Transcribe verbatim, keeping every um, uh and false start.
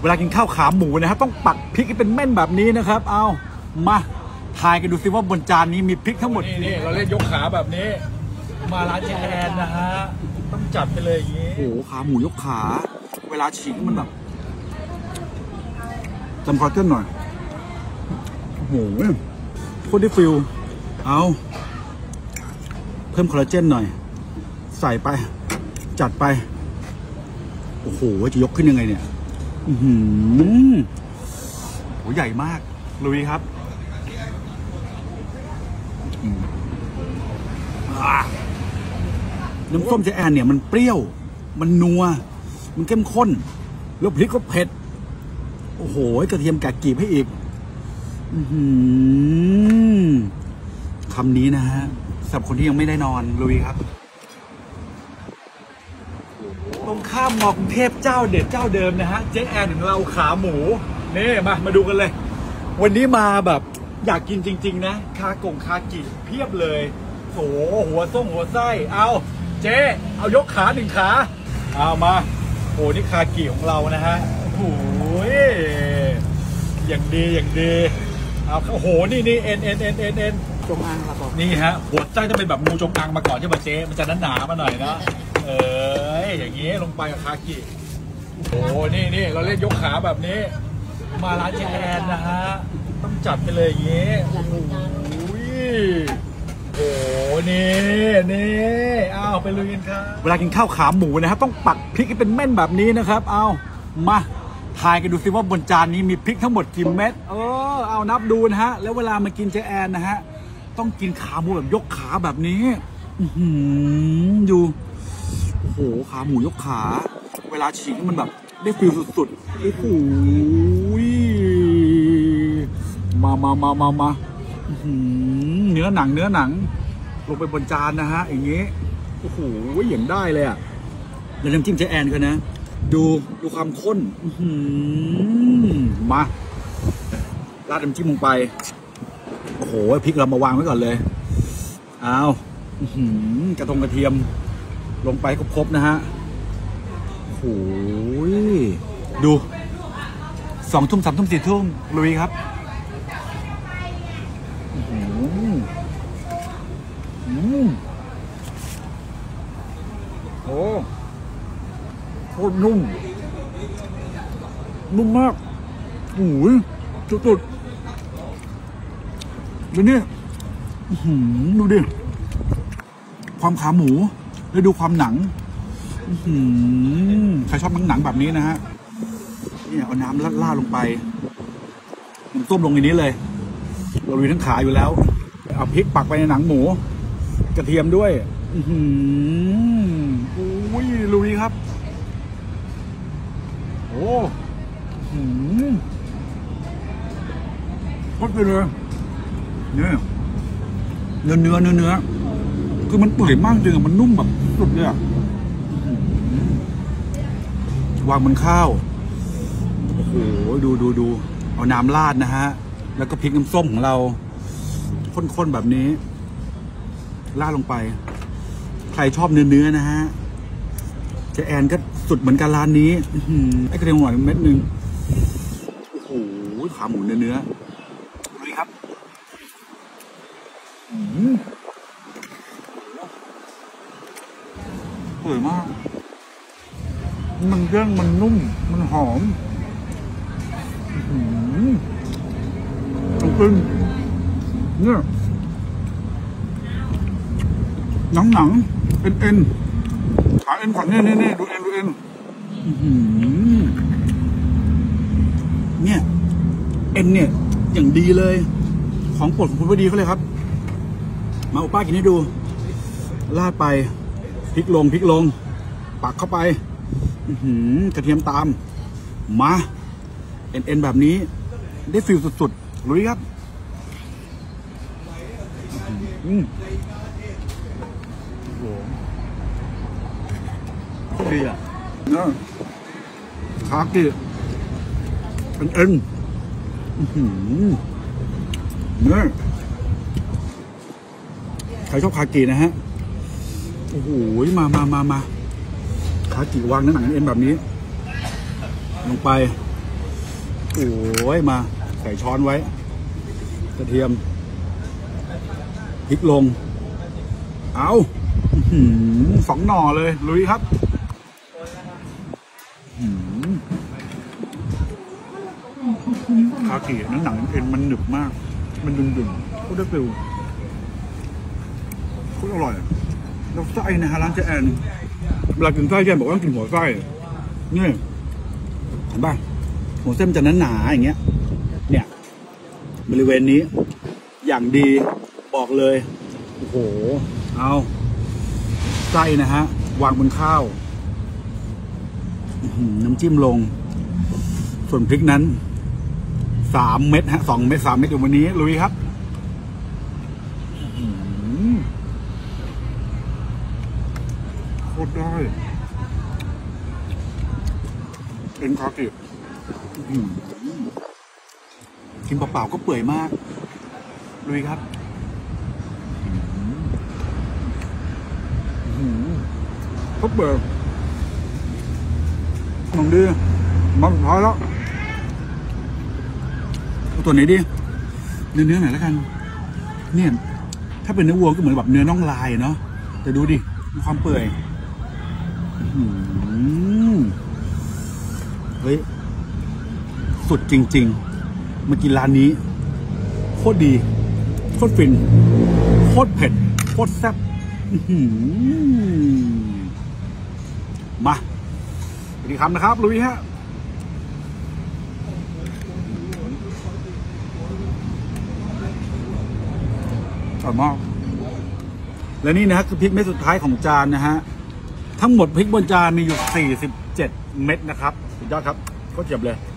เวลากินข้าวขาหมูนะครับต้องปักพริกให้เป็นเม่นแบบนี้นะครับเอามาทายกันดูซิว่าบนจานนี้มีพริกทั้งหมดนี่เราเล่นยกขาแบบนี้มาร้านเจแอนนะฮะต้องจัดไปเลยอย่างนี้โอ้โหขาหมูยกขาเวลาฉีกมันแบบจำคอเต้นหน่อยโอ้โหโคตรได้ฟิลเอาเพิ่มคอลลาเจนหน่อยใส่ไปจัดไปโอ้โหจะยกขึ้นยังไงเนี่ยอือหือโหใหญ่มากลุยครับน้ำส้มเจแอนเนี่ยมันเปรี้ยวมันนัวมันเข้มข้นแล้วพริกก็เผ็ดโอ้โหกระเทียมแกะกลีบให้อีกอือหือคำนี้นะฮะสำหรับคนที่ยังไม่ได้นอนลุยครับตรงข้ามมอกรุงเทพเจ้าเด็ดเจ้าเดิมนะฮะเจ๊แอนของเราขาหมูนี่มามาดูกันเลยวันนี้มาแบบอยากกินจริงๆนะคากงคากิเพียบเลยโอ้โหหัวส้มหัวไส้เอาเจ๊เอายกขาหนึ่งขาเอามาโอ้นี่คากิของเรานะฮะโอ้โหอย่างดีอย่างดีเอาโอ้โหนี่นี่เอ็นเอ็นเอ็นเอ็นเอ็นจงอางมาก่อนนี่ฮะหัวไส้จะเป็นแบบงูจงอางมาก่อนใช่ไหมเจ๊มันจะหนาๆมาหน่อยนะเอออย่างนี้ลงไปกับคากิโอ้นี่นี่เราเล่นยกขาแบบนี้มาร้านเจแอนนะฮะต้องจัดไปเลยอย่างนี้โอ้นี่นี่อ้าวไปลุยกันครับเวลากินข้าวขาหมูนะครับต้องปักพริกให้เป็นเม่นแบบนี้นะครับเอามาทายกันดูซิว่าบนจานนี้มีพริกทั้งหมดกี่เม็ดเออเอานับดูนะฮะแล้วเวลามากินเจแอนนะฮะต้องกินขาหมูแบบยกขาแบบนี้อือหือดูโอ้โหขาหมูยกขาเวลาฉีกมันแบบได้ฟิลสุดๆโอ้โหมามามามามาเนื้อหนังเนื้อหนังลงไปบนจานนะฮะอย่างนี้โอ้โหอย่างได้เลยอ่ะแล้วน้ำจิ้มเจแอนกันนะดูดูความข้นมาราดน้ำจิ้มลงไปโอ้โหพริกเรามาวางไว้ก่อนเลยเอากระทงกระเทียมลงไปครบๆนะฮะโอ้โหดูสองทุ่มสามทุ่มสี่ทุ่มลุยครับโอ้โคตรนุ่มนุ่มมากโอ้ยจุดๆดูนี่ดูดิความขาหมูแล้วดูความหนังใครชอบหนังแบบนี้นะฮะนี่เอาน้ำล่าลงไปน้ำต้มลงในนี้เลยเราลุยทั้งขาอยู่แล้วเอาพริกปักไปในหนังหมูกระเทียมด้วยอือหืออุ้ยลุยครับโอ้หืมโคตรเลยเนี่ยเนื้อเนื้อเนื้อเนื้อคือมันเปื่อยมากจริงมันนุ่มแบบสุดเลยอ่ะวางบนข้าวโอ้โหดูดูดูเอาน้ำราดนะฮะแล้วก็พริกน้ำส้มของเราข้นๆแบบนี้ราดลงไปใครชอบเนื้อเนื้อนะฮะเจแอนก็สุดเหมือนกันร้านนี้ไอ้กระเทียมหวานเม็ดหนึ่งโอ้โหขาหมูเนื้อเนื้อดูครับสวยมากมันเรื่องมันนุ่มมันหอมจริงเนี่ยหนังหนังเอ็นเอ็นขาเอ็นฝั่งนี่นี่นี่ดูเอ็นดูเอ็นเนี่ยเอ็นเนี่ยอย่างดีเลยของโปรดของคุณพอดีเขาเลยครับมาเอาป้ากินให้ดูลาดไปพริกลงพริกลงปักเข้าไปกระเทียมตามมาเอ็นเอ็นแบบนี้ได้ฟิลสุดๆรู้ครับอืมโอ้โหดีอ่ะเนี่ยคากิเอ็นเอ็นเนี่ยใครชอบคากินะฮะโอ้โหมามามามาคากิวางหนังเอ็นแบบนี้ลงไปโอ้ยมาใส่ช้อนไว้กระเทียมพริกลงเอาสองหน่อเลยลุยครับคากินั่นหนังเอ็นมันหนึบมากมันดึงดึงโคตรฟิวโคตรอร่อยแล้วไส้นะฮะร้านเจแอนเวลากินไส้เจแอนบอกว่าต้องกินหัวไส้นี่เห็นป่ะหัวเส้นจะหนาๆอย่างเงี้ยเนี่ยบริเวณนี้อย่างดีบอกเลยโอ้โหเอาไส้นะฮะวางบนข้าวน้ำจิ้มลงส่วนพริกนั้นสามเม็ดฮะสองเม็ดสามเม็ดอยู่วันนี้ลุยครับโคตรได้เป็นคากิกินเปล่าๆก็เปื่อยมากลุยครับก็เปื่อยลองดิมาสุดท้ายแล้วตัวไหนดิเนื้อเนื้อไหนแล้วกันเนี่ยถ้าเป็นเนื้อวัวก็เหมือนแบบเนื้อน่องลายเนาะแต่ดูดิมีความเปื่อยเฮ้ยสุดจริงๆมากินร้านนี้โคตรดีโคตรฟินโคตรเผ็ดโคตรแซ่บมาสวัสดีครับนะครับลุยฮะอร่อยมากและนี่นะฮะคือพริกเม็ดสุดท้ายของจานนะฮะทั้งหมดพริกบนจานมีอยู่สี่สิบเจ็ดเม็ดนะครับสุดยอดครับโคตรเจ็บเลย